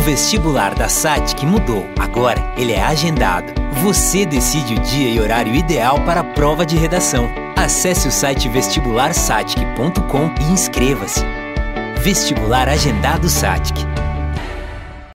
vestibular da SATIC mudou. Agora ele é agendado. Você decide o dia e horário ideal para a prova de redação. Acesse o site vestibularsatic.com e inscreva-se. Vestibular Agendado SATIC.